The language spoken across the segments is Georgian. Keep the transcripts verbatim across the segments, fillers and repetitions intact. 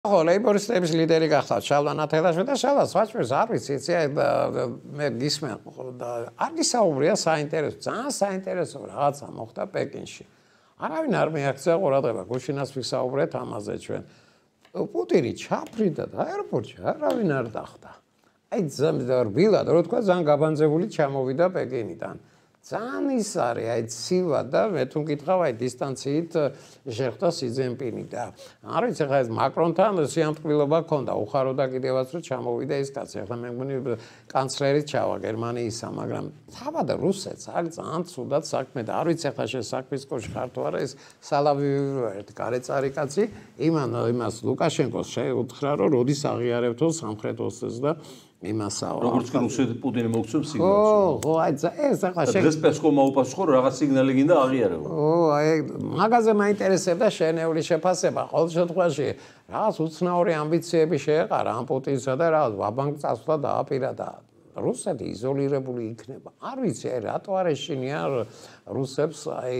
ხო, ლეიბორისტების ლიდერი გახდა შალვა ნათელაშვილი და შალვა საჭმელს არ ვიცი, იცი, მე გისმენ და არ გისაუბრია საინტერესო, ძალიან საინტერესო რაღაცა მოხდა პეკინში. არავინ არ მიაქცია ყურადღება, გუშინას ვისაუბრეთ ამაზე ჩვენ. პუტინი ჩაფრიდა და აეროპორტში არავინ არ დახვდა. აი რბილად, რო თქვა, ძალიან გაბანძებული ჩამოვიდა პეკინიდან. ძალიან ის არის, აი ცივა და მე თუ მკითხავ, აი დისტანციით შეხვდა სი ძინპინი და არ ვიცი, ხა ეს მაკრონთან სიამტკბილობა ჰქონდა, უხაროდა კიდევაც რომ ჩამოვიდა ის კაცი. ახლა მე მგონი კანცლერიც ჩავა გერმანიისა, მაგრამ თავად რუსეთს აქ ძალიან ცუდად საქმე და არ ვიცი, ახლა შენ საქმის კოშ ხარ თუ არა, ეს სალავიო ერთ გარეწარი კაცი, იმან იმას ლუკაშენკოს შეუთხრა, რომ როდის აღიარებთო სამხრეთ ოსეთს და იმასაო. როგორც კი რუსეთი პუტინი მოგცემს სიგნალს. ო, ხო, აი ეს ახლა შენ დღეს პესკოვმა უპასუხო, რომ რაღაც სიგნალი გინდა აღიარებო. ო, აი მაგაზე მაინტერესებდა შენეული შეფასება. ყოველ შემთხვევაში რაღაც უცნაური ამბიციები შეეყარა ამ პუტინსა და რაღაც ვაბანკ წასვლა დააპირა და რუსეთი იზოლირებული იქნება. არ ვიცი, აი რატო არ ეშინია რუსებს, აი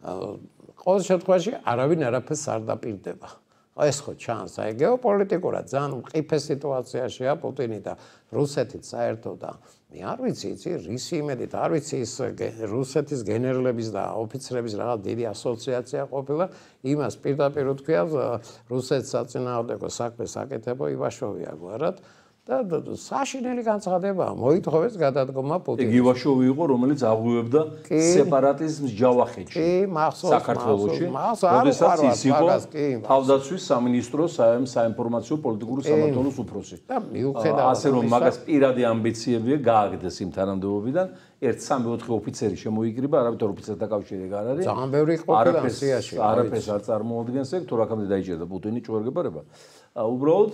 ყოველ შემთხვევაში არავინ არაფერს არ დაპირდება. ეს ხო ჩანს, აი გეოპოლიტიკურად ძალიან მყიფე სიტუაციაშია პუტინი და რუსეთიც საერთოდ და მე არ ვიცი, იცი, რისი იმედით, არ ვიცი ის რუსეთის გენერლების და ოფიცრების რაღაც დიდი ასოციაცია ყოფილა, იმას პირდაპირ უთქვია რუსეთს საწინააღმდეგო საქმეს აკეთებო ივაშოვია გვარად და საშინელი განცხადებაა, მოითხოვეს გადადგომა პუტინს. ეგ ივაშოვი იყო, რომელიც აღვივებდა სეპარატიზმს ჯავახეთში. კი, მახსოვს, საქართველოში. როდესაც ის იყო თავდაცვის სამინისტროს საინფორმაციო პოლიტიკური სამმართველოს უფროსი. და მიუხედავად ასე რომ მაგას პირადი ამბიციები გააგდეს იმ თანამდებობიდან, ერთ სამი ოთხი ოფიცერი შემოიკრიბა, არავითარ ოფიცერთა კავშირი არ არის. ძალიან ბევრი ყოფილა სიაში. არაფერს არ წარმოადგენს ეგ, თუ რაკამდე დაიჭერდა პუტინი ჭვერგებარება. უბრალოდ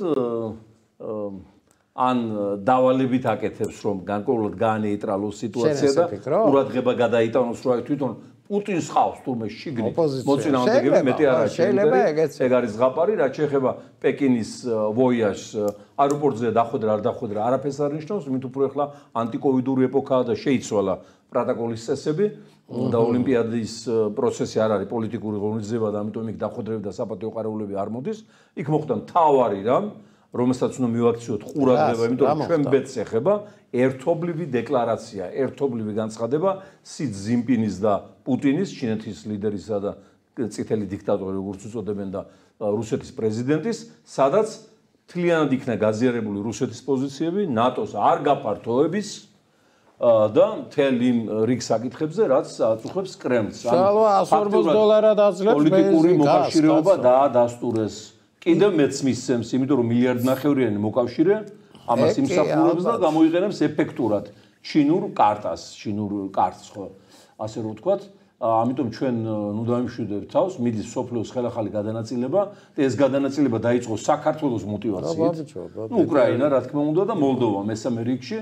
ან დავალებით აკეთებს, რომ განკურნულად გაანეიტრალოს სიტუაცია და ყურადღება გადაიტანოს, რომ თვითონ პუტინს ხავს თურმე შიგნით მოწინააღმდეგეები მეტი არ შეიძლება ეგეც. ეგ არის ზღაპარი, რაც შეეხება პეკინის ვოიაჟს აეროპორტზე დახვედრა არ დახვედრა, არაფერს არ ნიშნავს, მით უფრო ახლა ანტიკოვიდური ეპოქაა და შეიცვალა პროტოკოლის წესები და ოლიმპიადის პროცესი არ არის პოლიტიკური ღონისძიება და ამიტომ იქ დახვედრები და საპატიო ყარაულები არ მოდის. იქ მოხდა მთავარი რამ რომელსაც უნდა მივაქციოთ ყურადღება, იმიტომ რომ ჩვენ ბედს ეხება ერთობლივი დეკლარაცია, ერთობლივი განცხადება სი ძინპინის და პუტინის, ჩინეთის ლიდერისა და წითელი დიქტატორი, როგორც უწოდებენ და რუსეთის პრეზიდენტის, სადაც მთლიანად იქნა გაზიარებული რუსეთის პოზიციები, ნატოს არ გაფართოების და მთელ იმ რიგ საკითხებზე, რაც აწუხებს კრემლს. შალვა ათს ორმოცდ დოლარად აძლევს პოლიტიკური მოკავშირეობა დაადასტურეს. კიდევ მეც მისცემს, იმიტომ რომ მილიარდნახევრიანი მოკავშირე ამას იმსახურებს და გამოიყენებს ეფექტურად ჩინურ კარტას, ჩინურ კარტს ხო, ასე რომ ვთქვათ, ამიტომ ჩვენ ნუ დავიმშვიდობთ თავს, მიდის სოფლიოს ხელახალი გადანაწილება და ეს გადანაწილება დაიწყო საქართველოს мотивაციით. ნუ უკრაინა, რა თქმა უნდა და მოლდოვა მესამე რიგში.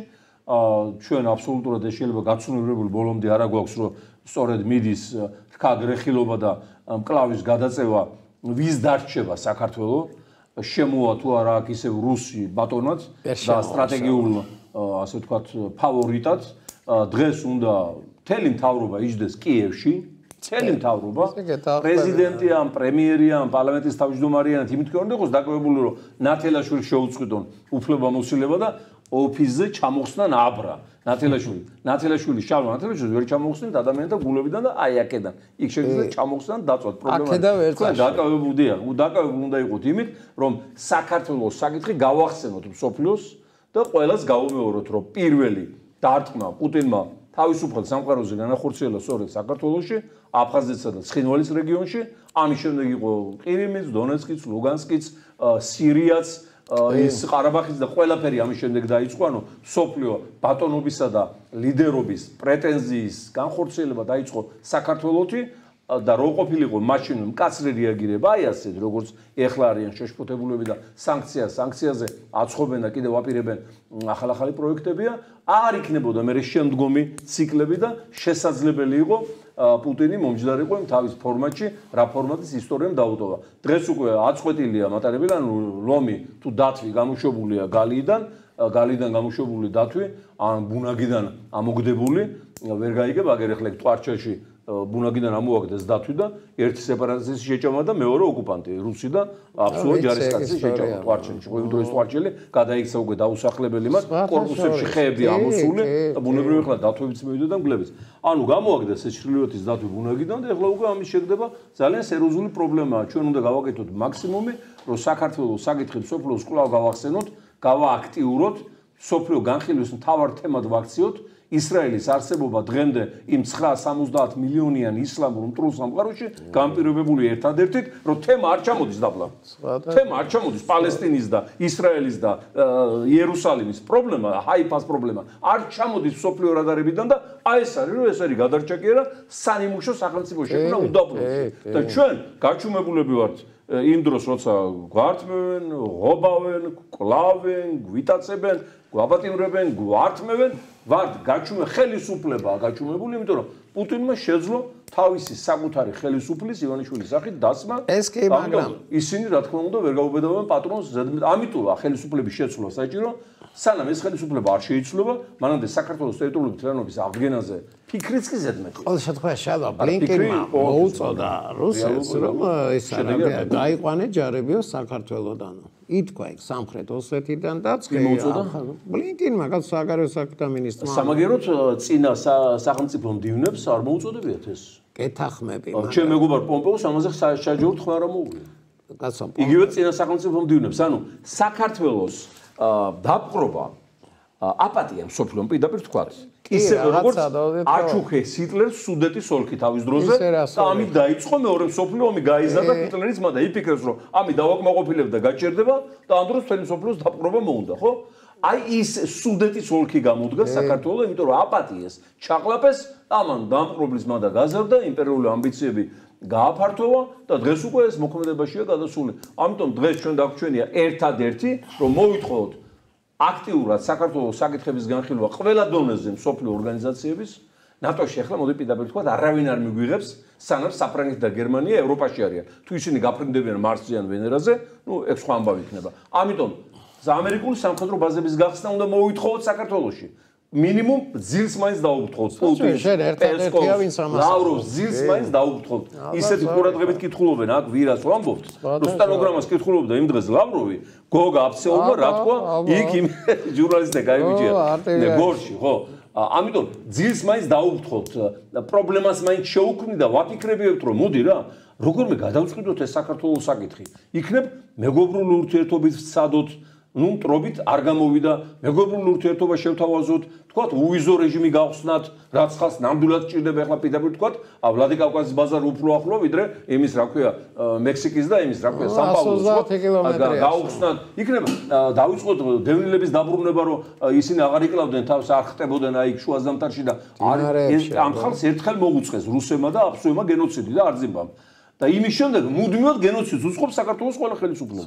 ჩვენ აბსოლუტურად ეს შეიძლება გაცნობიერებული ბოლომდე არა გვაქვს, რომ სწორედ მიდის თქვა გრეხილობა და მკლავის გადაწევა ვის დარჩება საქართველოს შემოვა თუ არა აქ ისევ რუსი ბატონად და სტრატეგიულ ასე ვთქვათ ფავორიტად დღეს უნდა მთელი მთავრობა იჯდეს კიევში მთელი მთავრობა პრეზიდენტი ან პრემიერი ან პარლამენტის თავმჯდომარე ან იმით კი არ უნდა იყოს დაკავებული რომ ნათელაშვილი შეუწყვიტონ უფლებამოსილება და ოფისზე ჩამოხსნან აბრა ნათელაშვილი ნათელაშვილი შალვა ნათელაშვილი ვერ ჩამოხსნით ადამიანთა გულებიდან და აი აქედან იქ შეიძლება ჩამოხსნან დაწვათ პრობლემა თქვენ დაკავებულდია დაკავებული უნდა იყოთ იმით რომ საქართველოს საკითხი გავახსენოთ მსოფლიოს და ყველას გავუმეოროთ რომ პირველი დარტყმა პუტინმა თავისუფალ სამყაროზე განახორციელა სწორედ საქართველოში აფხაზეთსა და ცხინვალის რეგიონში ამის შემდეგ იყო ყირიმიც დონეცკიც ლუგანსკიც სირიაც ის ყარაბაღის და ყველაფერი ამის შემდეგ დაიწყო, ანუ სოფლიო ბატონობისა და ლიდერობის პრეტენზიის განხორციელება დაიწყო საქართველოში და რო ყოფილიყო მაშინ მკაცრი რეაგირება, აი ასეთ როგორც ეხლა არიან შეშფოთებულები და სანქცია სანქციაზე აცხობენ და კიდევ აპირებენ ახალ-ახალი პროექტებია, არ იქნებოდა მე შემდგომი ციკლები და შესაძლებელი იყო პუტინი მომჯდარიყო იმ თავის ფორმატში, რა ფორმატის ისტორიამ დაუტოვა. დღეს უკვე აწყვეტილია მატარებელი, ანუ ლომი თუ დათვი გამოშვებულია გალიიდან, გალიიდან გამოშვებული დათვი, ან ბუნაგიდან ამოგდებული, ვერ გაიგებ, აგერ ახლა ტყვარჩაში ბუნაგიდან ამოაგდეს დათვი და ერთი სეპარატისტის შეჭამა და მეორე ოკუპანტი რუსი და აბსოლუტ ჯარისკაცის შეჭამა ტვარჩელში. ყოველ დროის ტვარჩელი გადაიქცა უკვე დაუსახლებელი მას კორპუსებში ხეები ამოსული და ბუნებრივი ხლა დათვებიც მივიდა და მგლებიც. ანუ გამოაგდეს ეს ჩრდილოეთის დათვი ბუნაგიდან და ეხლა უკვე ამის შეგდება ძალიან სერიოზული პრობლემაა. ჩვენ უნდა გავაკეთოთ მაქსიმუმი, რომ საქართველოს საკითხი სოფლიოს კვლავ გავახსენოთ, გავააქტიუროთ, სოფლიო განხილვის მთავარ თემად ვაქციოთ. ისრაელის არსებობა დღემდე იმ ცხრა სამოცდაათ მილიონიან ისლამურ მტრულ სამყაროში განპირობებული ერთადერთით, რომ თემა არ ჩამოდის დაბლა. თემა არ ჩამოდის პალესტინის და ისრაელის და იერუსალიმის პრობლემა, ჰაიფას პრობლემა არ ჩამოდის სოფლიო რადარებიდან და აი ეს არის, რომ ეს არის გადარჩაკიერა სანიმუშო სახელმწიფო შექმნა უდაბნოში. და ჩვენ გაჩუმებულები ვართ იმ დროს, როცა გვართმევენ, ღობავენ, კლავენ, გვიტაცებენ, გვაპატიმრებენ, გვართმევენ, ვართ გაჩუმე ხელისუფლებაა გაჩუმებული, იმიტომ რომ პუტინმა შეძლო თავისი საკუთარი ხელისუფლის ივანიშვილის სახით დასმა. ეს კი მაგრამ ისინი რა თქმა უნდა ვერ გაუბედავენ პატრონს ზედმეტ. ამიტომაა ხელისუფლების შეცვლა საჭირო. სანამ ეს ხელისუფლება არ შეიცვლება, მანამდე საქართველოს ტერიტორიული მთლიანობის აღდგენაზე ფიქრიც კი ზედმეტი. ყოველ შემთხვევაში შალვა ბლინკენმა მოუწოდა რუსეთს, რომ ეს დაიყვანე ჯარებიო საქართველოდან. ითქვა იქ სამხრეთ ოსეთიდან და ცხეა. ბლინკენმა კაც საგარეო საქმეთა მინისტრმა სამაგეროთ წინა სახელმწიფო მდივნებს არ მოუწოდებიათ ეს. კეთახმები. ჩემ მეგობარ პომპეოს ამაზე საჯარო თქვა რა მოუვია. კაცო იგივე წინა სახელმწიფო მდივნებს, ანუ საქართველოს დაპყრობა აპატია მსოფლიომ პირდაპირ თქვა. ისე როგორც აჩუქეს ჰიტლერს სუდეტის ოლქი თავის დროზე და ამით დაიწყო მეორე მსოფლიო ომი გაიზარდა ჰიტლერიზმა და იფიქრეს რომ ამით დავაკმაყოფილებ და გაჭერდება და ამ დროს მთელი მსოფლიოს დაპყრობა მოუნდა, ხო? აი ის სუდეტის ოლქი გამოდგა საქართველოს, იმიტომ რომ აპატიეს ჩაყლაპეს, ამან დამპყრობლის მანდა გაზარდა, იმპერიული ამბიციები გააფართოვა და დღეს უკვე ეს მოქმედებაშია გადასული. ამიტომ დღეს ჩვენ დაგვრჩენია ერთადერთი, რომ მოვითხოვოთ აქტიურად საქართველოს საკითხების განხილვა ყველა დონეზე მსოფლიო ორგანიზაციების. ნატოში ახლა მოდი პირდაპირ თქვა, არავინ არ მიგვიღებს, სანამ საფრანგეთი და გერმანია ევროპაში არიან. თუ ისინი გაფრინდებიან მარსზე ან ვენერაზე, ნუ ეგ სხვა ამბავი იქნება. ამიტომ ამერიკული სამხედრო ბაზების გახსნა უნდა მოვითხოვოთ საქართველოში. მინიმუმ ძილს მაინც დაუბრუნოთ. პუტინს, ერთადერთია ვინც ამას ლავროვს ძილს მაინც დაუბრუნოთ. ისეთი ყურადღებით კითხულობენ აქ ვირას ვამბობთ, რომ სტენოგრამას კითხულობდა იმ დღეს ლავროვი, გოგა აფცეულმა რა თქვა, იქ იმ ჟურნალისტები გაიგიჭია. გორში, ხო? ამიტომ ძილს მაინც დაუბრუნოთ. პრობლემას მაინც შეუქმნი და ვაფიქრებიოთ, რომ მოდი რა, როგორმე გადავწყვიტოთ ეს საქართველოს საკითხი. იქნებ მეგობრული ურთიერთობით ვცადოთ, ნუ მტრობით არ გამოვიდა, მეგობრული ურთიერთობა შევთავაზოთ, თქვათ უვიზო რეჟიმი გავხსნათ, რაც ხალხს ნამდვილად ჭირდება ახლა პირდაპირ თქვათ, ვლადიკავკაზის ბაზარი უფრო ახლო ვიდრე იმის რა ქვია, მექსიკის და იმის რა ქვია, სან-პაულოს გავხსნათ. იქნება დავიწყოთ დევნილების დაბრუნება, რომ ისინი აღარ იკლავდნენ თავს, არ ხტებოდნენ აი შუა ზამთარში და ამ ხალხს ერთხელ მოუწყეს რუსებმა და აფსუებმა გენოციდი და არძიმბამ. და იმის შემდეგ მუდმივად გენოციდს უწყობს საქართველოს ყველა ხელისუფლება.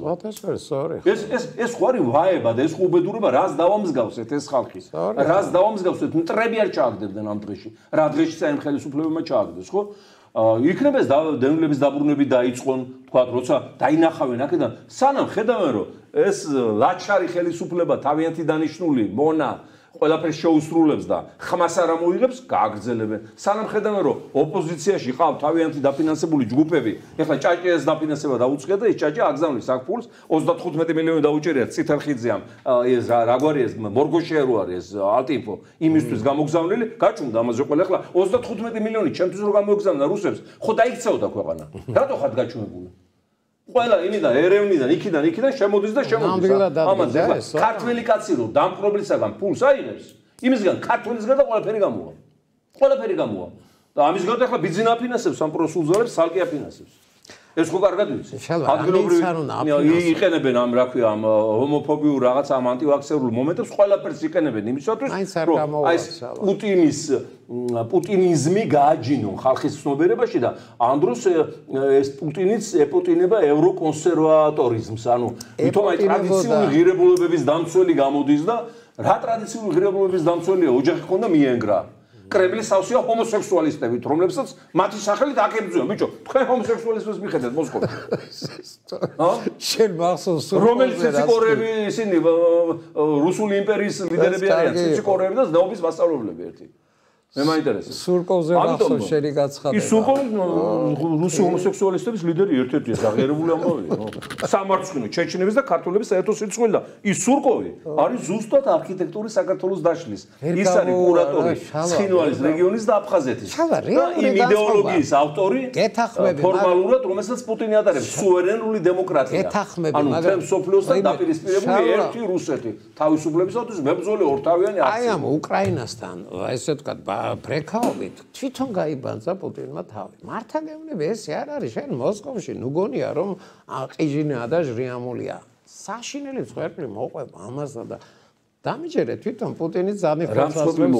ეს ეს ეს ხო არის ვაება და ეს ხო უბედურება, რას დავამსგავსეთ ეს ხალხი. რას დავამსგავსეთ, მტრები არ ჩააგდებდნენ ამ დღეში. რა დღეში საერთოდ ხელისუფლებებმა ჩააგდეს, ხო? იქნება ეს დევნილების დაბრუნები დაიწყონ, თქვა, როცა დაინახავენ აქედან, სანამ ხედავენ, რომ ეს ლაჩარი ხელისუფლება თავიანთი დანიშნული მონა ყველაფერს შეუსრულებს და ხმას არ ამოიღებს, გააგრძელებენ. სანამ ხედავენ, რომ ოპოზიციაში ყავთ თავიანთი დაფინანსებული ჯგუფები, ეხლა ჭაჭიას დაფინანსება დაუწყია და ეს ჭაჭია აგზავნის აქ ფულს, ოცდათხუთმეტი მილიონი დაუჭერია ციტარხიძეამ, ეს რა გვარი ეს მორგოშერო არის ეს ალტინფო, იმისთვის გამოგზავნილი, გაჩუმდა ამაზე ყველა ეხლა ოცდათხუთმეტი მილიონი ჩემთვის რო გამოგზავნა რუსებს, ხო დაიქცეოდა ქვეყანა. რატო ხართ გაჩუმებული? ყველა იმიდან ერევნიდან იქიდან იქიდან შემოდის და შემოდის. ამაზე ახლა ქართველი კაცი რო დამპყრობლისაგან ფულს აიღებს, იმისგან ქართველისგან და ყველაფერი გამოვა. ყველაფერი გამოვა. და ამის გარდა ახლა ბიძინა აფინანსებს ამ პროსულზალებს, სალკი აფინანსებს. ეს ხო კარგად ვიცი. ადგილობრივი იყენებენ ამ რა ქვია ამ ჰომოფობიურ რაღაც ამ ანტივაქსერულ მომენტებს ყველაფერს იყენებენ იმისათვის, რომ აი პუტინის პუტინიზმი გააჯინონ ხალხის ცნობიერებაში და ამ დროს ეს პუტინიც ეპუტინება ევროკონსერვატორიზმს, ანუ თვითონ აი ტრადიციული ღირებულებების დამცველი გამოდის და რა ტრადიციული ღირებულებების დამცველია ოჯახი ხონდა მიენგრა. კრემლის სავსეა ჰომოსექსუალისტებით, რომლებსაც მათი სახელით აკებძვიან. ბიჭო, თქვენ ჰომოსექსუალიზმს მიხედავთ მოსკოვში. ჰა? შენ მახსოვს რომელიც ციციკორეები ისინი რუსული იმპერიის ლიდერები არიან, ციციკორეები და ზნეობის მასწავლებლები ერთი. მე მაინტერესებს. სურკოვზე ახსოვს შენი გაცხადება. ის სურკოვი რუსი ჰომოსექსუალისტების ლიდერი ერთ-ერთია, აღიარებული ამბავია, ხო? სამარცხვინო ჩეჩნების და ქართველების საერთო სიცხული და ის სურკოვი არის ზუსტად არქიტექტურის საქართველოს დაშლის. ის არის კურატორი ცხინვალის რეგიონის და აფხაზეთის. და იმ იდეოლოგიის ავტორი ფორმალურად, რომელსაც პუტინი ატარებს, სუვერენული დემოკრატია. ანუ თემ სოფლიოსთან დაპირისპირებული ერთი რუსეთი. თავისუფლებისათვის მებრძოლი ორთავიანი აქცია. აი ამ უკრაინასთან, ესე ვთქვათ, ბრეკაობით თვითონ გაიბანძა პუტინმა თავი. მართა გეუბნები, ესე არ არის, შენ მოსკოვში ნუ გონია რომ ყიჟინაა და ჟრიამულია. საშინელი ცხერპლი მოყვება ამასა და დამიჯერე თვითონ პუტინი ძალიან ხელსაწყოებს.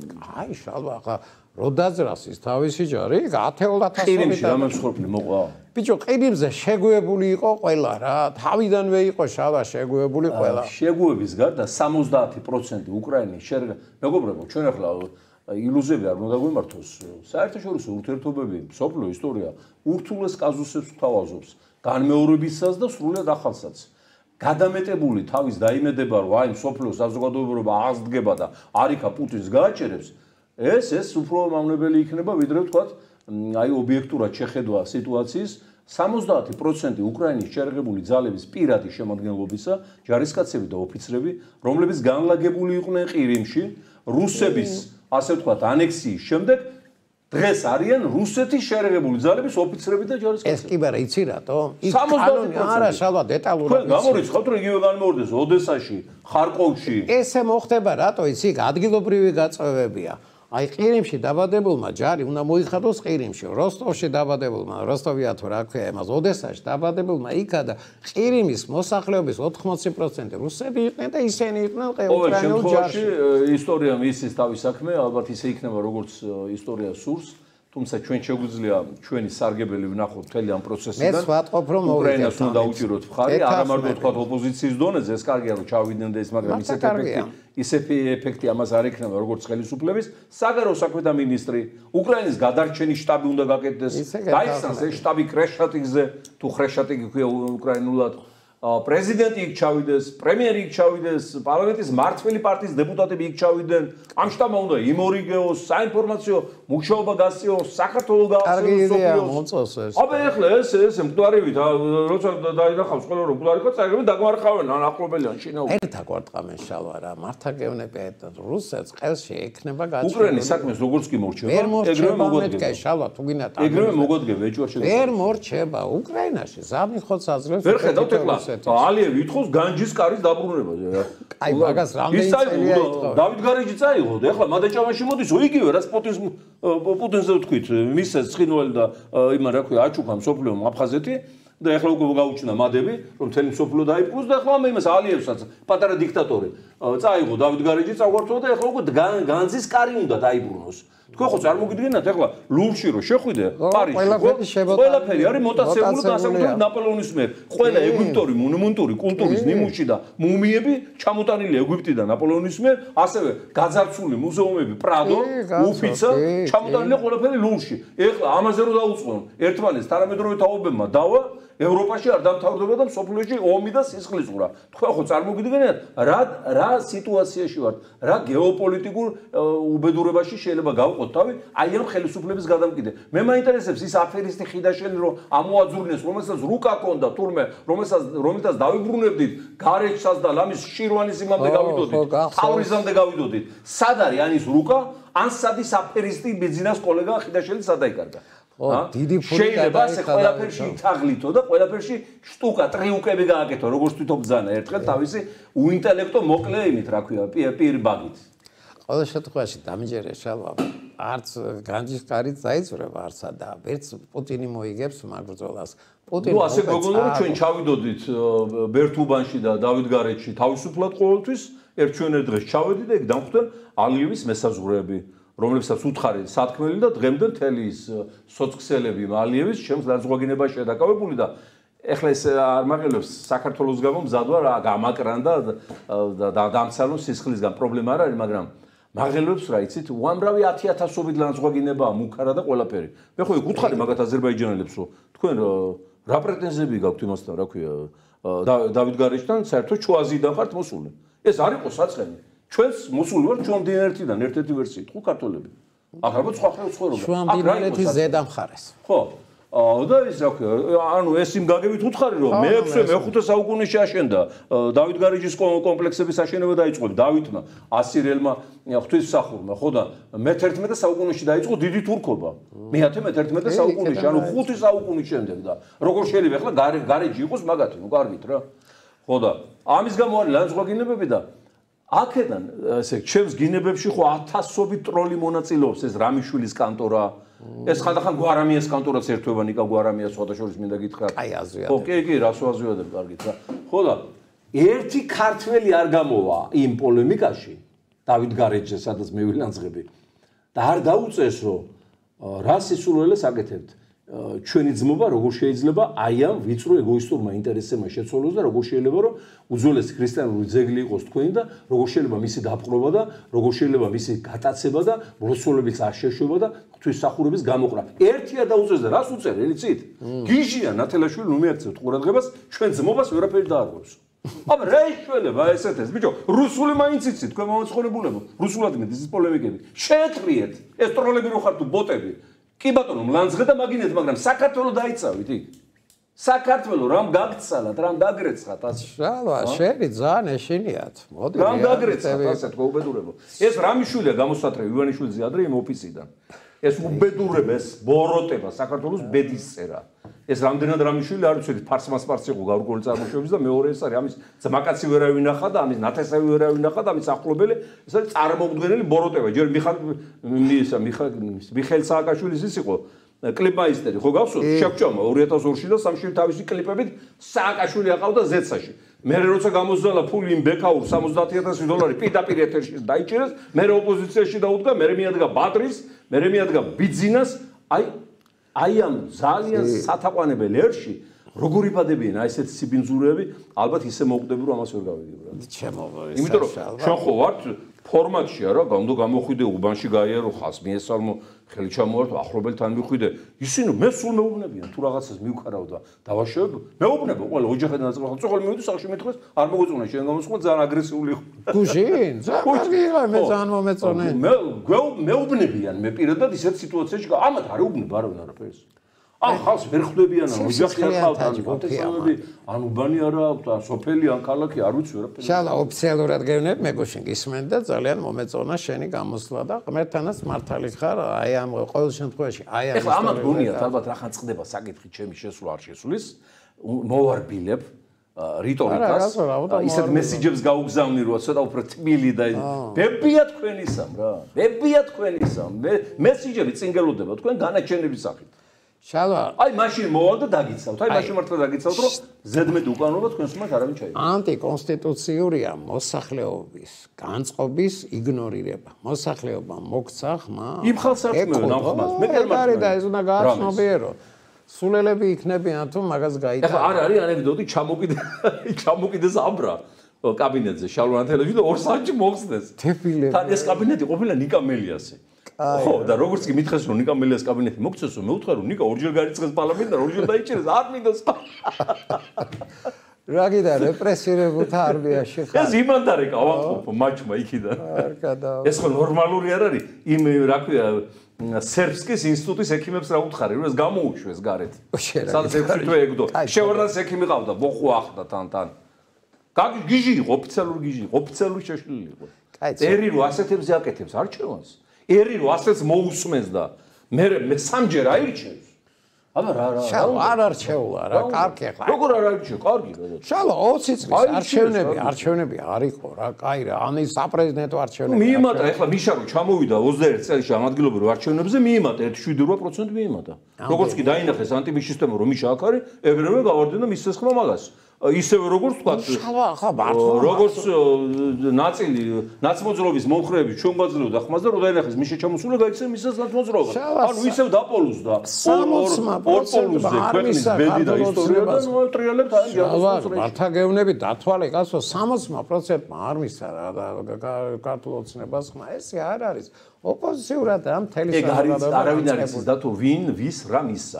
აი შალვა ხა რო დაძრას ის თავისი ჯარი ათეულ ათასობით. ყირიმში რამე ცხერპლი მოყვა? ბიჭო, ყირიმზე შეგუებული იყო ყველა რა. თავიდანვე იყო შალვა შეგუებული ყველა. შეგუების გარდა სამოცდაათი პროცენტი უკრაინის შერგა. მეგობრებო, ჩვენ ახლა ილუზიები არ უნდა გვიმართოს. საერთაშორისო ურთიერთობები, სოფლიო ისტორია ურთულეს კაზუსებს გვთავაზობს, განმეორებისას და სრულად ახალსაც. გადამეტებული თავის დაიმედება, რომ აი სოფლიო საზოგადოება აღსდგება და არიქა პუტინს გააჭერებს, ეს ეს უფრო მავნებელი იქნება, ვიდრე ვთქვათ, აი ობიექტურად შეხედვა სიტუაციის. სამოცდაათი პროცენტი უკრაინის შერღებული ძალების პირადი შემადგენლობისა, ჯარისკაცები და ოფიცრები, რომლებიც განლაგებული იყვნენ ყირიმში, რუსების ასე ვთქვათ, ანექსიის შემდეგ დღეს არიან რუსეთის შერღებული ძალების ოფიცრები და ჯარისკაცები. ეს კი არა, იცი რატო? იქ კანონი არა, შალვა დეტალურად. თქვენ გამორიცხავთ, რომ იგივე განმეორდეს ოდესაში, ხარკოვში. ესე მოხდება რატო, იცი, ადგილობრივი გაწევებია. აი ყირიმში დაბადებულმა ჯარი უნდა მოიხადოს ყირიმში, როსტოვში დაბადებულმა, როსტოვია თუ რა ქვია, იმას ოდესაში დაბადებულმა იქა და ყირიმის მოსახლეობის ოთხმოცი პროცენტი რუსები იყვნენ და ისინი იყვნენ უკრაინულ ჯარში. ისტორიამ ისის თავის საქმე, ალბათ ისე იქნება, როგორც ისტორია სურს. თუმცა ჩვენ შეგვიძლია ჩვენი სარგებელი ვნახოთ მთელი ამ პროცესიდან. მე ვატყობ რომ უკრაინას უნდა უჭიროთ მხარი, არა მარტო თქვა ოპოზიციის დონეზე, ეს კარგია რომ ჩავიდნენ და ეს, მაგრამ ისეთი ეფექტი, ისეთი ეფექტი ამას არ ექნება, როგორც ხელისუფლების საგარეო საქმეთა მინისტრი, უკრაინის გადარჩენის შტაბი უნდა გაკეთდეს. დაიხსნას ეს შტაბი ხრეშატიკზე, თუ ხრეშატიკი ქვია უკრაინულად. პრეზიდენტი იქ ჩავიდეს, პრემიერი იქ ჩავიდეს, პარლამენტის მმართველი პარტიის დეპუტატები იქ ჩავიდნენ. ამ შტაბმა უნდა იმორიგეოს, საინფორმაციო მუშაობა გასწიოს, საქართველოს გააცნოს. აბა ეხლა ეს ეს მკვდარივით, როცა დაინახავს ყველა რომ მკვდარი ხო წაგები დაგმარხავენ ან ახლობელიან შინაურ. ერთა კვარტყამენ შალვა რა, მართა გევნები რუსეთს ყელში ექნება გაჩვენებული. უკრაინის საქმეს როგორც კი მორჩება, ეგრევე მოგოდგება. შალვა თუ გინდა ეგრევე მოგოდგება ეჭვარ შეგება. ვერ მორჩება უკრაინაში, ზამიხოც აძლევს. ვერ ხედავთ ეხლა ალიევი ითხოვს განჯის კარის დაბრუნებას. აი მაგას რამდენი წელია ითხოვს. დავით გარეჯი წაიღო და ეხლა მადაჭავაში მოდის იგივე რაც პუტინს პუტინზე ვთქვით, მისცეს ცხინველი და იმან რა ქვია აჩუქა მსოფლიომ აფხაზეთი და ეხლა უკვე გაუჩნდა მადები, რომ მთელი მსოფლიო დაიპყროს და ეხლა ამას ალიევსაც პატარა დიქტატორი წაიღო დავით გარეჯი წაგვართვა და ეხლა უკვე განძის კარი უნდა დაიბრუნოს. თქვენ ხო წარმოგიდგენთ ეხლა ლუვრში რო შეხვიდე პარიზში ყველაფერი არის მოტაცებული და განსაკუთრებით ნაპოლეონის მიერ ყველა ეგვიპტური მონუმენტური კულტურის ნიმუში და მუმიები ჩამოტანილი ეგვიპტიდან ნაპოლეონის მიერ ასევე გაძარცვული მუზეუმები პრადო უფიცა ჩამოტანილი ყველაფერი ლუვრში ეხლა ამაზე რო დაუწყონ ერთმანეთს თანამედროვე თაობებმა დავა ევროპაში არ დამთავრდება და მსოფლიოში ომი და სისხლისღვრა. თქვენ ხო წარმოგიდგენთ რა რა სიტუაციაში ვართ, რა გეოპოლიტიკურ უბედურებაში შეიძლება გავყოთ თავი, აი ამ ხელისუფლების გადამკიდე. მე მაინტერესებს ის აფერისტი ხიდაშელი რომ ამოაძურნეს, რომელსაც რუკა ქონდა თურმე, რომელსაც რომელსაც დავიბრუნებდით გარეჯსაც და ლამის შირვანის იმამდე გავიდოდით, თავრიზამდე გავიდოდით. სად არის ანის რუკა? ან სადის აფერისტი ბიზნეს კოლეგა ხიდაშელი სად დაიკარგა? დიდი ფული შეიძლება ეს ყველაფერში ითაღლითო და ყველაფერში შტუკა ტრიუკები გააკეთო როგორც თვითონ ბძანა ერთხელ თავისი უინტელექტო მოკლე იმით რა ქვია პირბაგით ყველა შემთხვევაში დამიჯერე შალვა არც განჯის კარით დაიწურება არცა და ვერც პუტინი მოიგებს მაგბრძოლას პუტინი ნუ ასე გოგონა რომ ჩვენ ჩავიდოდით ბერთუბანში და დავითგარეჯში თავისუფლად ყოველთვის ერთ ჩვენ ერთ დღეს ჩავედი და იქ დამხვდნენ ალიევის მესაზღვრეები რომლებსაც უთხარი სათქმელი და დღემდე მთელი ის სოციქსელები ალიევის ჩემს დაზღვაგინებაში დაკავებული და ეხლა ეს არ მაგელებს საქართველოს გამო მზადვა რა გამაკრან და დამცალონ სისხლისგან პრობლემა არ არის მაგრამ მაგელებს რა იცით უამრავი ათი ათასობით ლანძღვაგინებაა მუქარა და ყველაფერი მე ხო იქ უთხარი მაგათ აზერბაიჯანელებსო თქვენ რა პრეტენზიები გაქვთ იმასთან რა ქვია დავით გარეჯთან საერთოდ ჩუაზიდან ხართ მოსული ეს არ იყო საწყენი ჩვენს მოსული ვარ ჩვენ დინერთიდან ერთ-ერთი ვერსიით ხო ქართველები აქ ალბათ სხვა ხელ ცხოვრობდა. შუამდინარეთის ზედა მხარეს. ხო. და ის რა ქვია, ანუ ეს იმ გაგებით უთხარი რომ მეექვსე მეხუთე საუკუნეში აშენდა დავით გარეჯის კომპლექსების აშენება დაიწყო დავითმა ასირელმა ღვთისმსახურმა, ხო და მეთერთმეტე საუკუნეში დაიწყო დიდი თურქობა. მეათე მეთერთმეტე საუკუნეში, ანუ ხუთი საუკუნის შემდეგ და როგორ შეიძლება ახლა გარეჯი იყოს მაგათი, ნუ კარგით რა. ხო და ამის გამო არის ლანძღვა გინებები და აქედან ესე ჩემს გინებებში ხო ათასობით ტროლი მონაწილეობს ეს რამიშვილის კანტორა ეს ხანდახან გვარამიას კანტორაც ერთვება ნიკა გვარამიას სხვადასხვა მინდა გითხრათ. აი აზრია. ხო, კი, კი, რას ვაზრიოდებ კარგით რა. ხო და ერთი ქართველი არ გამოვა იმ პოლემიკაში დავით გარეჯზე, სადაც მე ვილანძღები და არ დაუწეს რომ რა სისულელეს აკეთებთ. ჩვენი ძმობა როგორ შეიძლება აი ამ ვიწრო ეგოისტურმა ინტერესებმა შეცვალოს და როგორ შეიძლება რომ უძველესი ქრისტიანული ძეგლი იყოს თქვენი და როგორ შეიძლება მისი დაპყრობა და როგორ შეიძლება მისი გატაცება და მლოცველების აშეშობა და ღვთისმსახურების გამოყრა. ერთია დაუწეს და რას უწერ ელიცით? გიჟია ნათელაშვილი ნუ მიაქცევთ ყურადღებას ჩვენ ძმობას ვერაფერი დაარღვევს. აბა რა იშველება ესეთ ეს ბიჭო რუსული მაინც იცით თქვენ მომაწყოლებულებო რუსულად მედის ეს პოლემიკები შეეტრიეთ ეს ტროლები რო ხარ თუ ბოტები კი ბატონო მლანძღე და მაგინეთ მაგრამ საქართველოს დაიცავით იქ საქართველოს რამ გაგცალათ რამ დაგრეცხათ ასე შალვა შენი ძალიან ეშინიათ მოდი რამ დაგრეცხათ ასე თქო უბედურებო ეს რამიშვილია გამოსატრე ივანიშვილზე ადრე იმ ოფისიდან ეს უბედურება ეს ბოროტება საქართველოს ბედისწერა ეს რამდენად რამიშვილი არ ვიცით ფარსმას ფარს იყო გაურკვეველი წარმოშობის და მეორე ეს არის ამის ძმაკაცი ვერავინ ნახა და ამის ნათესავი ვერავინ ნახა და ამის ახლობელი ეს არის წარმომადგენელი ბოროტება ჯერ მიხა მიხა მიხეილ სააკაშვილის ის იყო კლიპმაისტერი ხო გახსოვთ შეგვჭამა ორი ათას ორში და სამში თავისი კლიპებით სააკაშვილი აყავდა ზეცაში მე როცა გამოსძალა ფული იმ ბექაურ სამოცდაათი ათასი დოლარი პირდაპირ ეთერში დაიჭირეს მე ოპოზიციაში დაუდგა მე მიადგა ბადრის მე მიადგა ბიძინას აი აი ამ ძალიან სათაყვანებელ ერში როგორ იბადებიან აი ესეთი სიბინძურეები ალბათ ისე მოუკვდები რომ ამას ვერ გავიგებ რა ჩემო იმიტომ რომ ჩვენ ხო ვართ ფორმატშია რა გამდო გამოხვიდე უბანში გაიარო ხას მიესალმო ხელი ჩამოვარდ ახლობელთან მიხვიდე ისინი მე სულ მეუბნებიან თუ რაღაცას მივკარავ და დავაშევებ მეუბნებო ყველა ოჯახიდან ნაწილახალ წოხალ მივიდი სახში მეთქეს არ მოგეწონა შენ გამოსხმა ძალიან აგრესიული იყო გუჟინ ძალიან მე ძალიან მომეწონე მე მეუბნებიან მე პირადად ისეთ სიტუაციაში ამათ არ ეუბნება არავინ არაფერს ან ხალხს ვერ ხვდებიან ან ოჯახი არ ყავთ ან პროტესტები ან უბანი არ აქვს ან სოფელი ან ქალაქი არ ვიცი ვერაფერი შალა ოფიციალურად გევნებ მე გუშინ გისმენთ და ძალიან მომეწონა შენი გამოსვლა და ღმერთთანაც მართალი ხარ აი ამ ყოველ შემთხვევაში აი ამ ეხლა ამათ გონიათ ალბათ რახან წყდება საკითხი ჩემი შესვლა არ შესulis მოვარბილებ რიტორიკას ისეთ მესიჯებს გაუგზავნი რომ ცოტა უფრო თბილი და ბებია თქვენისამ რა ბებია თქვენისამ მესიჯები წინგელოდება თქვენ განაჩენების სახით შალვა აი მაშინ მოვალ და დაგიცავთ აი მაშინ მართლა დაგიცავთ რომ ზედმეტი უკანონობა თქვენს მომად არავინ ჩაიგებს ანტიკონსტიტუციურია მოსახლეობის განწყობის იგნორირება მოსახლეობა მოქცა ხმა იმ ხალხს არ თმევენ ამ ხმას მე კერმარ და ეს უნდა გააცნობიერო სულელები იქნებიან თუ მაგას გაიტანა ეხლა არ არის ანეკდოტი ჩამოკიდე ჩამოკიდეს აბრა კაბინეტზე შალვა ნათელაშვილი და ორ საათში მოხსნეს თეფილები თან ეს კაბინეტი ყოფილა ნიკა მელიასი ხო და როგორც კი მითხეს რომ ნიკა მელიას კაბინეტი მოგცესო მე ვთხარ რომ ნიკა ორჯერ გარიცხეს პარლამენტში და ორჯერ დაიჭირეს არ მინდოს რა გიდა რეპრესირებულთა არმიაში ხარ ეს იმანდარე გავახობ მაჩმა იქიდან არ გადავა ეს ხო ნორმალური არ არის იმ რა ქვია სერბსკის ინსტიტუტის ექიმებს რა უთხარი რომ ეს გამოუშვეს გარეთ სადაც ექვსი თვე ეგდო შევარდნაძის ექიმი ყავდა ბოხუ ახდა თან თან გაგი გიჟი იყო ოფიციალური გიჟი იყო ოფიციალური შეშლილი იყო ერი რო ასეთებზე აკეთებს არჩევანს ერი რო ასეც მოусმენს და მე მე სამჯერ აირჩევს აბა რა რა შალვა არ არჩეულა რა კარგი ხარ როგორ არ არჩევ კარგი რა შალვა ოცი წლის არჩევნები არჩევნები არ იყო რა კაი რა ანუ საპრეზიდენტო არჩევნები მიიმატა ეხლა მიშა რო ჩამოვიდა ოცდაერთი წელიწადში ამ ადგილობრივ არჩევნებზე მიიმატა ერთი შვიდი რვა პროცენტი მიიმატა როგორც კი დაინახეს ანტიმიშისტემა რომ მიშა აქ არის ევროპა გავარდნენ და მისცეს ხმა მაგას ისევე როგორც თქვა შალვა ხა მართლა როგორც ნაწილი ნაცმოძრაობის მომხრეები ჩვენ გვაძლევდა ხმას და რო დაინახეს მიშა ჩამოსულა გაიქცეს მისცეს ნაცმოძრაობას ანუ ისევ დაპოლუსდა ორ პოლუსზე ქვეყნის ბედი და ისტორია და ნუ ტრიალებთ აი ჯანმრთელობა მართა გევნები დათვალე კაცო სამოცმა პროცენტმა არ მისცა რა ქართულ ოცნებას ხმა ესე არ არის ოპოზიციურად ამ თელი საქმე ეგ არის არავინ არ იცის და თუ ვინ ვის რა მისცა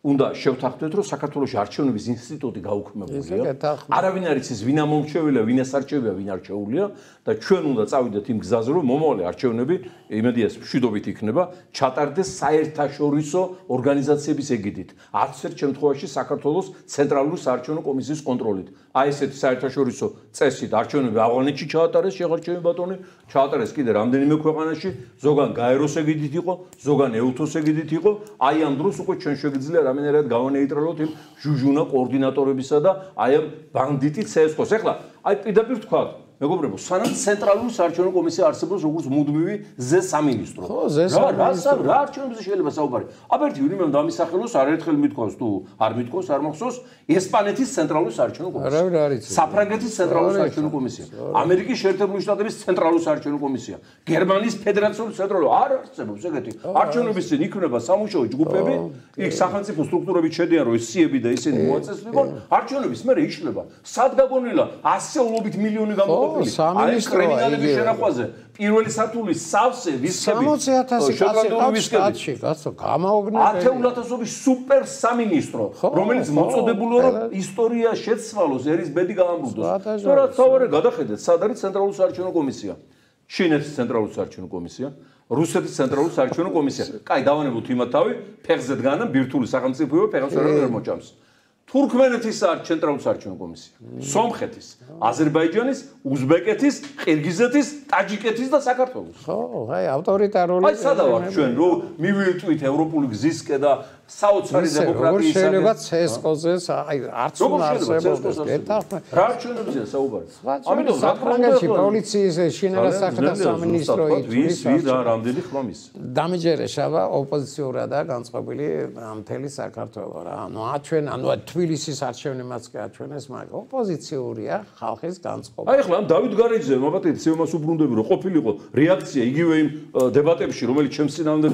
უნდა შევთანხმდეთ, რომ საქართველოში არჩევნების ინსტიტუტი გაუქმებულია. არავინ არ იცის, ვინ ამომრჩევია, ვინ ასარჩევია, ვინ არჩეულია და ჩვენ უნდა წავიდეთ იმ გზაზე, რომ მომავალი არჩევნები, იმედია მშვიდობით იქნება, ჩატარდეს საერთაშორისო ორგანიზაციების ეგიდით. არც ერთ შემთხვევაში საქართველოს ცენტრალური საარჩევნო კომისიის კონტროლით. აი ესეთი საერთაშორისო წესით არჩევნები ავღანეთში ჩაატარეს, შეღარჩევი ბატონი, ჩაატარეს კიდე რამდენიმე ქვეყანაში, ზოგან გაეროს ეგიდით იყო, ზოგან ეუთოს ეგიდით იყო. აი ამ დროს უკვე ჩვენ შეგვიძლია რამენერად გავანეიტრალოთ იმ ჟუჟუნა კოორდინატორებისა და აი ამ ბანდიტი ცესკოს. ეხლა აი პირდაპირ თქვა მეგობრებო, სანამ ცენტრალური საარჩევნო კომისია არსებობს როგორც მუდმივი ზე სამინისტრო. რა რა არჩევნებზე შეიძლება საუბარი? აბერტი იურიმ დამისახელოს არაერთხელ მithქვას თუ არ მithქვას, არ მახსოვს ესპანეთის ცენტრალური საარჩევნო კომისია. საფრანგეთის ცენტრალური საარჩევნო კომისია. ამერიკის შეერთებული შტატების ცენტრალური საარჩევნო კომისია. გერმანიის ფედერაციული ცენტრალური არ არსებობს ეგეთი. არჩევნების წინ იქნება სამუშაო ჯგუფები, იქ სახელმწიფო სტრუქტურებით შედიან, რომ სიები და ისინი მოაწესრიგონ, არჩევნების მერე იშლება. სად გაგონილა ასეულობით მილიონი გამო აი კრიმინალების შენახვაზე პირველი სართულის სავსე ვისკები სამოცი ათასი კაცი ყავს კაცი კაცო გამაოგნებელი ათეულათასობის სუპერ სამინისტრო რომელიც მოწოდებულო რომ ისტორია შეცვალოს ერის ბედი გაამბუდოს და რა თავარი გადახედეთ სად არის ცენტრალური საარჩევნო კომისია ჩინეთის ცენტრალური საარჩევნო კომისია რუსეთის ცენტრალური საარჩევნო კომისია კაი დავანებოთ იმათ თავი ფეხზე დგანა ბირთვული სახელმწიფოება ფეხს ვერ მოჭამს თურქმენეთის ცენტრალური საარჩევნო კომისია, სომხეთის, აზერბაიჯანის, უზბეკეთის, ყირგიზეთის, ტაჯიკეთის და საქართველოს. ხო, აი ავტორიტარული აი სადა ვარ ჩვენ რომ მივიტვით ევროპული გზისკე და საოცარი დემოკრატიის შეიძლება ცესკოზე აი არც უნდა არსებობდეს გეთახმე. რა ჩვენებზია საუბარი? ამიტომ საფრანგეთში პოლიციის შინაგან საქმეთა სამინისტრო ვის ვის და რამდენი ხმამის. დამიჯერე შავა ოპოზიციურადაა განწყობილი მთელი საქართველო რა. ანუ აჩვენ ანუ თბილისის არჩევნებმაც კი აჩვენეს, მაგრამ ოპოზიციურია ხალხის განწყობა. აი ახლა ამ დავით გარეჯზე მაბატეთ იმას უბრუნდები რომ ყოფილიყო რეაქცია იგივე იმ დებატებში რომელიც ჩემს წინამდე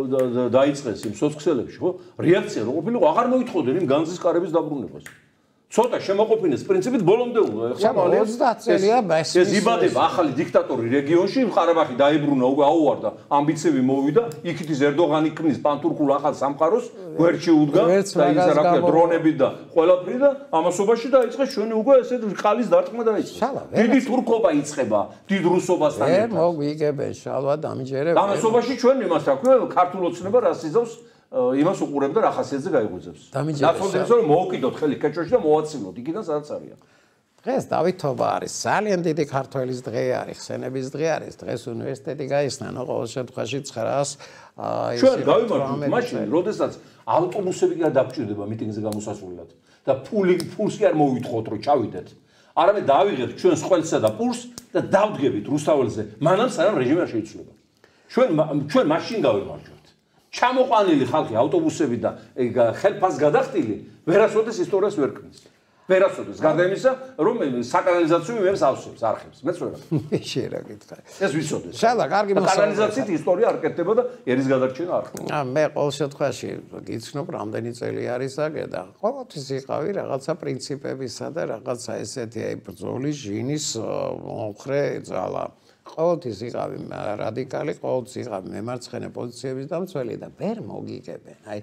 დაიწყეს იმ სოციალებში ხო რეაქცია რო ყოფილიყო აღარ მოითხოვდნენ იმ განძის კარების დაბრუნებას. ცოტა შემოყოფინეს პრინციპით ბოლომდე უნდა ეხლა ოცდაათ წელია ეს იბადება ახალი დიქტატორი რეგიონში ყარაბაღი დაიბრუნა უკვე აუვარდა ამბიციები მოვიდა იქით ის ერდოღანი ქმნის პანტურკულ ახალ სამყაროს გვერდში უდგა და ის რა ქვია დრონები და ყველაფერი და ამასობაში დაიწყეს ჩვენი უკვე ესე ყალის დარტყმა დაიწყეს დიდი თურქობა იწყება დიდ რუსობასთან ერთად ე მოგიგებენ შალვა დამიჯერებ ამასობაში ჩვენ იმას რა ქვია ქართულ ოცნება რას იზავს იმას უყურებ და რა ხასიათზე გაიღვიძებს. ნაცნობდეს რომ მოუკიდოთ ხელი კეჭოში და მოაცილოთ იქიდან სადაც არიან. დღეს დავითობა არის ძალიან დიდი ქართველის დღე არის, ხსენების დღე არის. დღეს უნივერსიტეტი გაიხსნა, ნუ ყოველ შემთხვევაში ცხრაას აი ჩვენ გავიმართოთ მაშინ, როდესაც ავტობუსები კი არ დაგჭირდება მიტინგზე გამოსასვლელად და ფული ფულს კი არ მოვითხოვთ რომ ჩავიდეთ. არამედ დავიღეთ ჩვენ სხვენსა და პურს და დავდგებით რუსთაველზე. მანამ სანამ რეჟიმი არ შეიცვლება. ჩვენ ჩვენ მაშინ გავიმარჯვეთ. ჩამოყვანილი ხალხი ავტობუსები და ხელფას გადახტილი ვერასოდეს ისტორიას ვერ ქმნის. ვერასოდეს გარდა იმისა რომ საკანალიზაციო იმებს ავსებს არხებს მეც ვერ აქვს. შეიძლება გითხარი. ეს ვიცოდეს. შალა კარგი მოსაუბრე. საკანალიზაციით ისტორია არ კეთდება და ერის გადარჩენა არ ხდება. აა მე ყოველ შემთხვევაში გიცნობ რამდენი წელი არის აგე და ყოველთვის იყავი რაღაცა პრინციპებისა და რაღაცა ესეთი აი ბრძოლის ჟინის მომხრე ძალა. ყოველთვის იყავი რადიკალი, ყოველთვის იყავი მემარცხენე პოზიციების დამცველი და ვერ მოგიგებენ. აი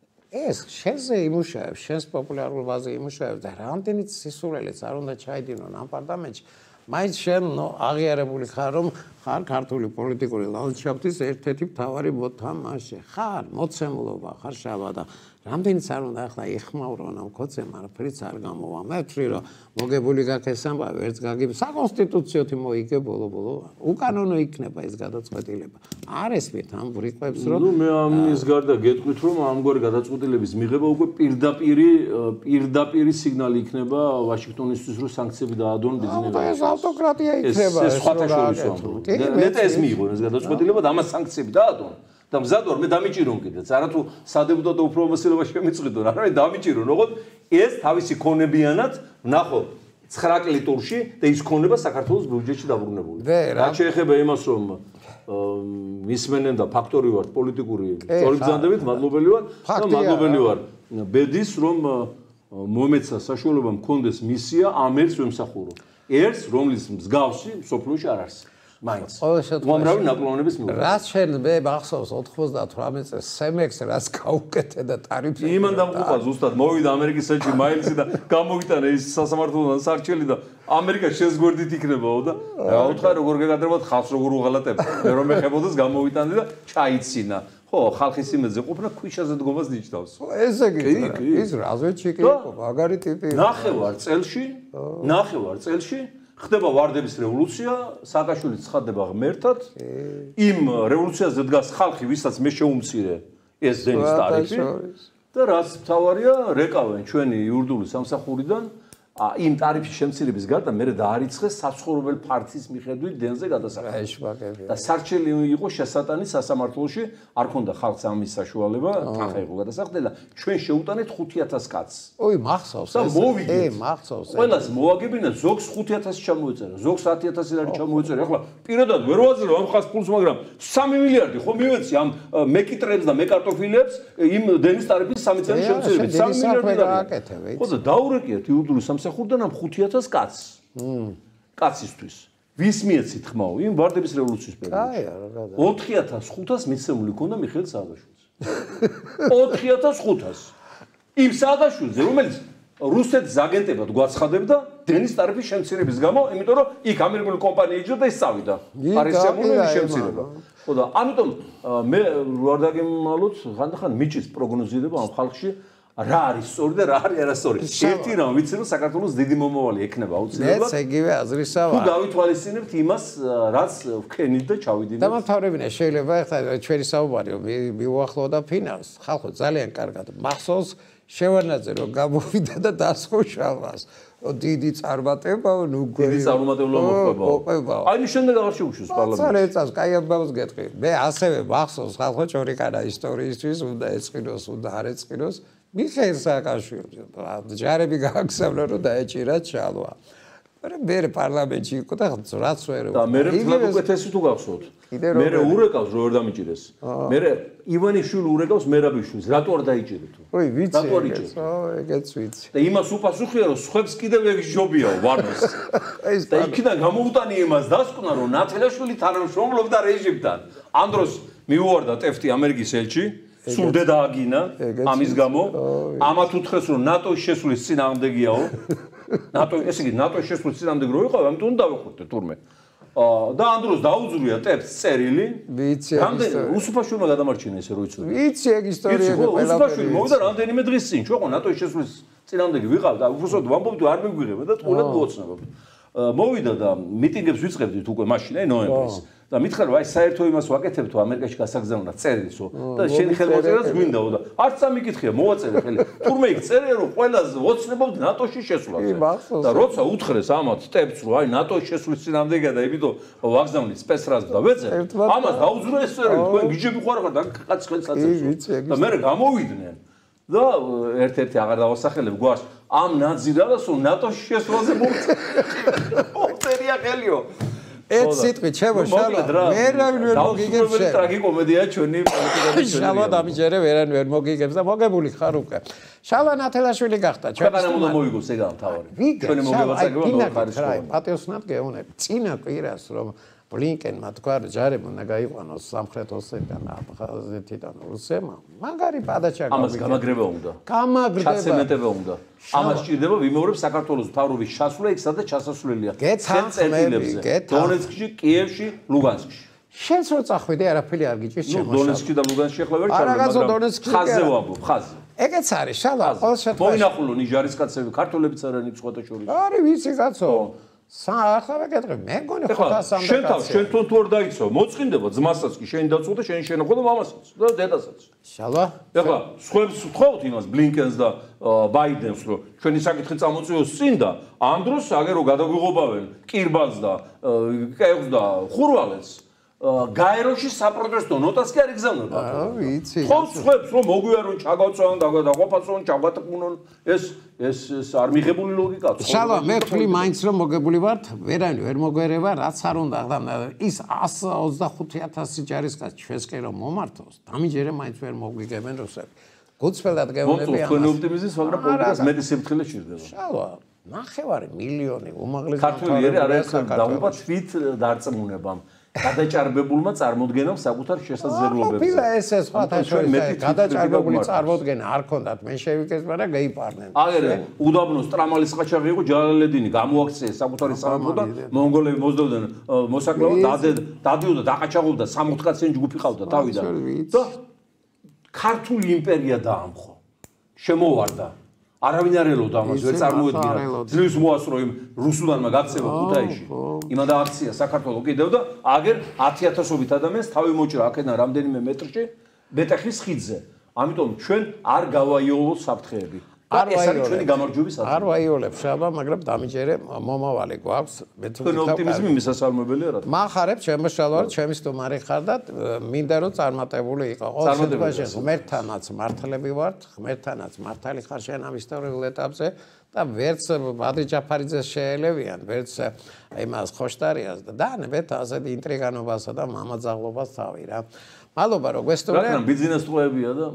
ეს შენზე იმუშავებს, შენს პოპულარულობაზე იმუშავებს და რამდენიც სისულელეც არ უნდა ჩაიდინონ ამ პარლამენტში. მაინც შენ აღიარებული ხარ, რომ ხარ ქართული პოლიტიკური ლანდშაფტის ერთ-ერთი მთავარი მოთამაშე. ხარ მოცემულობა, ხარ შავა და რამდენიც არ უნდა ახლა იხმაურონ ამ ქოცემ, არაფერიც არ გამოვა. მე ვთვლი, რომ მოგებული გაქვს ეს ამბავი, ვერც გაგიბ საკონსტიტუციოთ მოიგე ბოლო-ბოლო. უკანონო იქნება ეს გადაწყვეტილება. არ ესმით ამ ბრიყვებს, რომ ნუ მე ამის გარდა გეტყვით, რომ ამგვარი გადაწყვეტილების მიღება უკვე პირდაპირი პირდაპირი სიგნალი იქნება ვაშინგტონისთვის, რომ სანქციები დაადონ ბიზნესს. ეს ავტოკრატია იქნება ეს სხვათა შორის ამბობ. ნეტა ეს მიიღო ეს გადაწყვეტილება და ამას სანქციები დაადონ. და მზად ვარ მე დამიჭირონ კიდეც არათუ სადეპუტატო უფლებამოსილება შემიწყვიტონ არამედ დამიჭირონ ოღონდ ეს თავისი ქონებიანად ვნახოთ ცხრა კლიტურში და ის ქონება საქართველოს ბიუჯეტში დაბრუნებული რა შეეხება იმას რომ მისმენენ და ფაქტორი ვარ პოლიტიკური სწორბრძანდებით მადლობელი ვარ და მადლობელი ვარ ბედის რომ მომეცა საშუალება მქონდეს მისია ამ ერთს ვემსახურო ერთს რომლის მსგავსი სოფლიოში არ არის მაინც. ყოველ შემთხვევაში უამრავი ნაკლონების მიუხედავად. რაც შენ მე მახსოვს ოთხმოცდათვრამეტ წელს სემექს რაც გაუკეთე და ტარიფი იმან დამღუპა ზუსტად მოვიდა ამერიკის ელჩი მაილსი და გამოვიტანა ის სასამართლოდან სარჩელი და ამერიკა შენს გვერდით იქნებაო და აუთხარ როგორ გეკადრებოდ ხალხს როგორ უღალატებ მე რომ ეხებოდეს გამოვიტანე და ჩაიცინა ხო ხალხის იმედზე ყოფნა ქვიშაზე დგომას ნიშნავს ესე კი ის რაზვეთში კი იყო მაგარი ტიპი ნახევარ წელში ნახევარ წელში ხდება ვარდების რევოლუცია, სააკაშვილი ცხადდება ღმერთად. იმ რევოლუციაზე დგას ხალხი, ვისაც მე შეუმცირე ეს დენის ტარიფი. და რაც მთავარია, რეკავენ ჩვენი იურდული სამსახურიდან იმ ტარიფის შემცირების გარდა მე დაარიცხეს საცხოვრებელ ფართის მიხედვით დენზე გადასახადი. და სარჩელი იყო შესატანი სასამართლოში, არ ქონდა ხალხს ამის საშუალება, თანხა იყო გადასახდელი და ჩვენ შეუტანეთ ხუთი ათას კაცს. ой, მახსოვს და მოვიდეთ. ე, მახსოვს. ყველას მოაგებინა ზოგს ხუთი ათასი ჩამოეწერა, ზოგს ათი ათასი ლარი ჩამოეწერა. ახლა პირადად ვერ ვაძლევ ამ ხალხს ფულს, მაგრამ სამი მილიარდი ხო მივეცი ამ მეკიტრებს და მეკარტოფილებს იმ დენის ტარიფის სამი წელი შემცირებით. სამი მილიარდი გააკეთე. ხო და დაურეკიათ იურდული სამსახურიდან ამ ხუთი ათას კაცს. კაცისთვის. ვის მიეცით ხმაო? იმ ვარდების რევოლუციის პერიოდში. აი, რა გადა. ოთხი ათას ხუთას მიცემული ქონდა მიხეილ სააკაშვილს. ოთხი ათას ხუთას. იმ სააკაშვილზე, რომელიც რუსეთის აგენტებად გვაცხადებდა დენის ტარიფის შემცირების გამო, იმიტომ რომ იქ ამერიკული კომპანია იჯდა და ის წავიდა. არის შემული შემცირება. ხო და ამიტომ მე ვარ დაგემალოთ ხანდახან მიჭის პროგნოზირება ამ ხალხში რა არის სწორი და რა არის არასწორი. ერთი რამ ვიცი რომ საქართველოს დიდი მომავალი ექნება აუცილებლად. მეც ეგივე აზრისაა. თუ გავითვალისწინებთ იმას, რაც ვქენით და ჩავიდინეთ. დამთავრებინა შეიძლება ახლა ჩვენი საუბარი მიუახლოვდა და ფინანს. ხალხო ძალიან კარგად მახსოვს შევანაძე რომ გამოვიდა და დასხო შალვას. დიდი წარმატება, ნუ დიდი წარმატება მოხდება. აი შემდეგ აღარ შეუშვეს პარლამენტში. ძალიან წავს, კაი ამბავს გეტყვი. მე ასევე მახსოვს ხალხო ჭორიკანა ისტორიისთვის უნდა ეწყინოს, უნდა არ ეწყინოს. მიხეილ სააკაშვილი ჯარები გააგზავნა რომ დაეჭირა ჩალვა. მაგრამ მე პარლამენტში იყო და რაც ვერ და მე მთლად უკეთესი თუ გახსოვთ. მე ურეკავს რომ ვერ დამიჭირეს. მე ივანიშვილი ურეკავს მერაბიშვილს. რატო არ დაიჭირე თუ? ой, ვიცი. რატო არ იჭირე? ო, ეგეც ვიცი. და იმას უპასუხია რომ სხვებს კიდევ ეგჟობიაო ვარდას. და იქიდან გამოუტანი იმას დასკვნა რომ ნათელაშვილი თანამშრომლობდა რეჟიმთან. ამ დროს მიუვარდა ტეფტი ამერიკის ელჩი. სულ დედააგინა ამის გამო ამათ უთხრეს რომ ნატოს შესulis წინააღმდეგიაო ნატო ესე იგი ნატოს შესulis წინააღმდეგი რო იყო ამიტომ დავეხურდე თურმე და ამ დროს დაუძვრია ტეფს წერილი ვიცი რამდენი უსუფაშვილმა გადამარჩინა ესე რო იცოდი ვიცი ეგ ისტორიები ყველაფერი უსუფაშვილი მოვიდა რამდენიმე დღის წინ ჩვენ ხო ნატოს შესulis წინააღმდეგი ვიყავ და უბრალოდ ვამბობთ არ მეგვიღება და თულად მოოცნებობ მოვიდა და მიტინგებს ვიწყებდით უკვე მაშინ აი ნოემბრის და მითხრა რომ აი საერთო იმას ვაკეთებთო ამერიკაში გასაგზავნა წერილსო და შენ ხელმოწერას გვინდაო და არც სამიკითხია მოვაწერე ხელი თურმე იქ წერია რომ ყველაზე ოცნებობთ ნატოში შესვლაზე და როცა უთხრეს ამათ ტეფს რომ აი ნატოში შესვლის წინამდეა და იმიტომ ვაგზავნით სპეცრაზს და ვეწერ ამას დაუძვრა ეს წერილი თქვენ გიჯები ხარ ხარ და კაც ხელს აწევს და მე გამოვიდნენ და ერთ-ერთი აღარ დავასახელებ გვარს ამ ნაძირალას რომ ნატოში შესვლაზე მოწერია ხელიო ერთ სიტყვით შემოშალა ვერავინ ვერ მოგიგებს შენ ტრაგიკომედია ჩვენი პოლიტიკაში შალა დამიჯერე ვერან ვერ მოგიგებს და მოგებული ხარ უკვე შალა ნათელაშვილი გახდა ჩვენ უნდა მოიგოს ეგა თავარი ჩვენი მოგებასაგება ხარისხი პატიოსნად გეუნებ წინა კვირას რომ ბლინკენმა თქვა რომ ჯარები უნდა გაიყვანოს სამხრეთ ოსეთიდან აფხაზეთიდან რუსეთმა მაგარი პადაჩა ამას გამაგრება უნდა გამაგრება ჩაცემეტება უნდა ამას ჭირდება ვიმეორებ საქართველოს მთავრობის ჩასვლა იქ სადაც ჩასასვლელია გეცან წერტილებზე დონეცკში კიევში ლუგანსკში შენც რო წახვიდე არაფერი არ გიჭირს შემოშალ ნუ დონეცკში და ლუგანსკში ახლა ვერ ჩავდე მაგრამ ხაზე ვამბობ ხაზე ეგეც არის შალა ყოველ შემთხვევაში მოინახულო ნიჟარის კაცები ქართველებიც არიან იქ სხვათა შორის არის ვიცი კაცო ახლა ვეკეთებ მე მგონი ხუთასამდე შენ თავს შენ თუ თუ არ დაიცო მოწყინდება ძმასაც კი შენ დაწვა და შენ შენახო და მამასაც და დედასაც შალა ახლა სხვებს ვთხოვთ იმას ბლინკენს და ბაიდენს რომ ჩვენი საკითხი წამოწიოს წინ და ამ დროს აგერ რომ გადაგვიღობავენ კირბალს და კეუს და ხურვალეს გაეროში საპროტესტო ნოტას კი არ იგზავნება. აა ვიცი. ხო სხვებს რომ მოგვიარონ ჩაგავწვან და დაყოფაცონ ჩაგვატყუნონ ეს ეს ეს არ მიღებული ლოგიკაა. შალვა მე ვთვლი მაინც რომ მოგებული ვართ ვერანი ვერ მოგვერება რაც არ უნდა ის εκατს ოცდახუთი ათასი ჯარისკაცი ჩვენსკენ რომ მომართოს დამიჯერე მაინც ვერ მოგვიგებენ რუსები. გუწფელად გეუბნები ამას. თქვენი ოპტიმიზმის მაგრამ პოლიტიკას მეტი სიფრთხილე ჭირდება. შალვა ნახევარი მილიონი უმაღლესი ქართველი არაერთხელ დაუპა თვით დარწმუნებამ. გადაჭარბებულმა წარმოდგენამ საკუთარ შესაძლებლობებზე. ყოფილა ესე სხვათა შორის გადაჭარბებული წარმოდგენა არ ქონდათ მენშევიკებმა და გეიპარნენ. აგერ უდაბნოს ტრამალის ყაჩაღი იყო ჯალალედინი გამოაქციეს საკუთარი სამეფო და მონღოლები მოსდევდნენ მოსაკლავად დადიოდა დაყაჩაღობდა სამოთხ კაციანი ჯგუფი ყავდა თავიდან და ქართული იმპერია დაამხო. შემოვარდა. არავინ არ ელოდა ამას, ვერ წარმოედგინა. ძლივს მოასწრო იმ რუსულანმა გაქცევა ქუთაისში. იმან დააქცია საქართველოს კიდევ და აგერ ათი ათასობით ადამიანს თავი მოჭრა აქედან რამდენიმე მეტრში მეტეხის ხიდზე. ამიტომ ჩვენ არ გავაიოლოთ საფრთხეები. არ ეს არის ჩვენი გამარჯვების ადგილი. არ ვაიოლებ შაბა, მაგრამ დამიჯერე მომავალი გვაქვს. მე თუ თქვენ ოპტიმიზმი მისასალმებელია რა. მახარებ შემოშალვარ, ჩემი სტუმარი ხარ და მინდა რომ წარმატებული იყო. ყოველ შემთხვევაში ღმერთთანაც მართლები ვართ, ღმერთთანაც მართალი ხარ შენ ამ ისტორიულ ეტაპზე და ვერც ბადრი ჯაფარიძეს შეელებიან, ვერც იმას ხოშტარიას და დანებეთ ასეთი ინტრიგანობასა და მამაძაღლობას თავი რა. მადლობა რომ გვესტუმრე. რადგან ბიზნეს ტყუებია და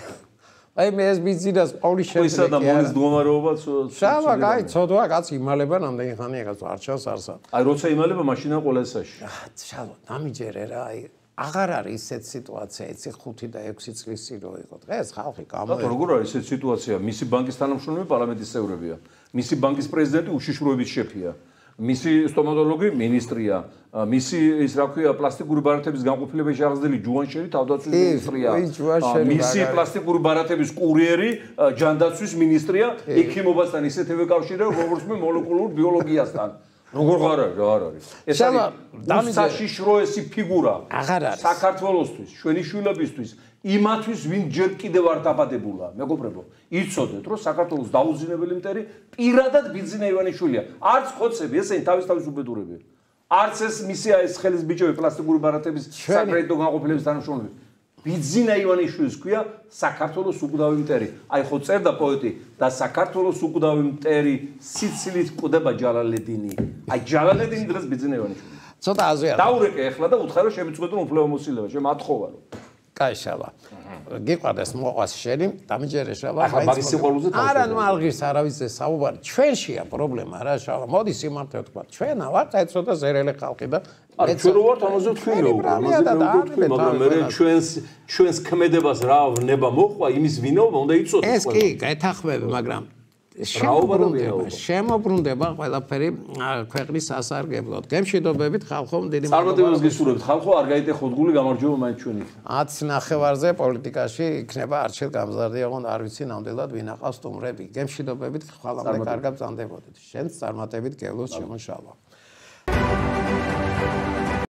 აი მე ეს ბიზნეს პაულის შეფეთქება. ისა და მოლის მდგომარეობა შავა, კაი, ცოდვა კაც იმალება რამდენი ხანი ეხა არჩევს არსად. აი როცა იმალება მაშინა ყველა ესაში. შავა, დამიჯერე რა, აი აღარ არის ისეთ სიტუაცია, იცი ხუთი და ექვსი წლის წინ რო იყო. დღეს ხალხი გამოიყო. როგორ არის ესეთ სიტუაცია? მისი ბანკის თანამშრომლები პარლამენტის წევრებია. მისი ბანკის პრეზიდენტი უშიშროების შეფია. მისი სტომატოლოგი მინისტრია, მისი ის რა ქვია პლასტიკური ბარათების განყოფილების აღზრდილი ჯუანშერი თავდაცვის მინისტრია. მისი პლასტიკური ბარათების კურიერი ჯანდაცვის მინისტრია, ექიმობასთან ისეთივე კავშირია, როგორც მე მოლეკულურ ბიოლოგიასთან. როგორ არ არის, რა არ არის. ეს არის საშიშროესი ფიგურა საქართველოსთვის, ჩვენი შვილებისთვის. იმათვის ვინ ჯერ კიდევ არ დაბადებულა, მეგობრებო, იცოდეთ, რომ საქართველოს დაუძინებელი მტერი პირადად ბიძინა ივანიშვილია. არც ხოცები, ესენი თავის თავის უბედურებია. არც ეს მისია ეს ხელის ბიჭები პლასტიკური ბარათების საკრედიტო განყოფილების თანამშრომლები. ბიძინა ივანიშვილის ქვია საქართველოს უკვდავი მტერი. აი ხო წერდა პოეტი და საქართველოს უკვდავი მტერი სიცილით კვდება ჯალალედინი. აი ჯალალედინი დღეს ბიძინა ივანიშვილი. ცოტა აზია. დაურეკე ახლა და უთხარ რომ შემიწყვეტო უფლება მოსილება, შემათხოვა რომ. კაი შავა. გიყვარდეს მოყვას შენი, დამიჯერე შავა. ახლა მაგის სიყვარულზე თავი. არა, ნუ ალღის არავისზე საუბარი. ჩვენშია პრობლემა რა შავა. მოდი სიმართლე ვთქვა. ჩვენ ვართ აი ცოტა ზერელი ხალხი და არა ჩვენ რო ვართ ამაზე თქვენო, ამაზე ვთქვი, მაგრამ მე ჩვენს ჩვენს ქმედებას რა ნება მოყვა, იმის ვინაობა უნდა იცოდეთ ყველა. ეს კი, გაეთანხმები, მაგრამ შემოbrunდება, შემოbrunდება ყველაფერი ქვეყნის სასარგებლოდ. გემშვიდობებით ხალხო, დიდი მადლობა. წარმატებებს გისურვებთ ხალხო, არ გაიტეხოთ გული, გამარჯობა მაინც ჩვენი. ათს ნახევარზე პოლიტიკაში იქნება არჩილ გამზარდი, აღონ არ ვიცი ნამდვილად ვინ აყავს სტუმრები. გემშვიდობებით ხალხამდე კარგად ბრძანდებოდეთ. შენც წარმატებით გევლოს შემოშალა.